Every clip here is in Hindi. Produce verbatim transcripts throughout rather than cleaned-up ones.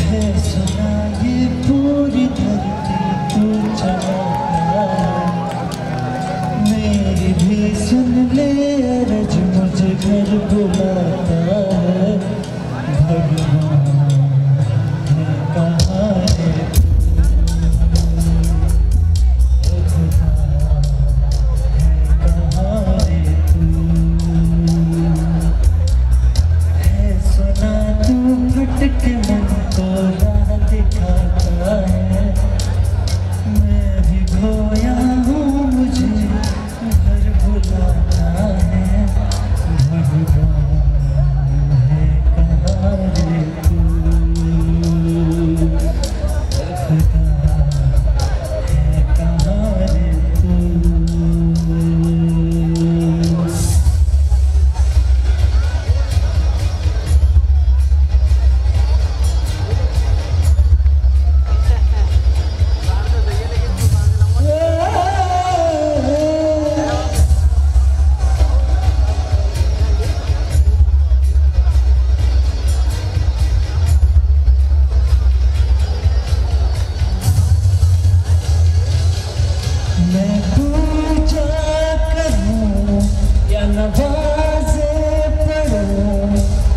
है सुना ये पूरी धरती तू चलाता है, मेरी भी सुन ले अरज मुझे घर बुलाता है। भगवान है कहाँ है के मन को राह दिखाता है, मैं भी खोया हूँ मुझे घर बुलाता है। भगवान है कहाँ रे तू, खुदा है कहाँ रे तू। मैं पूजा करूं या नवाज़े पढ़ूं,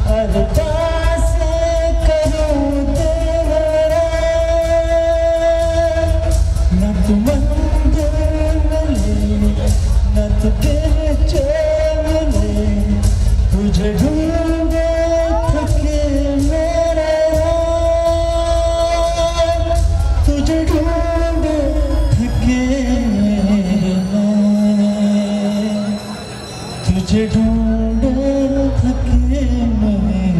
अरदासें करूं तेरा, न तू मंदिर मिले न तू दिल चैन मिले, तुझे ढूंढे थके मेरे यार, तुझे ढूंढे थके तुझे ढूंढे थके मेरे।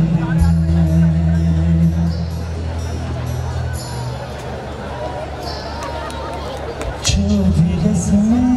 जो भी रस्में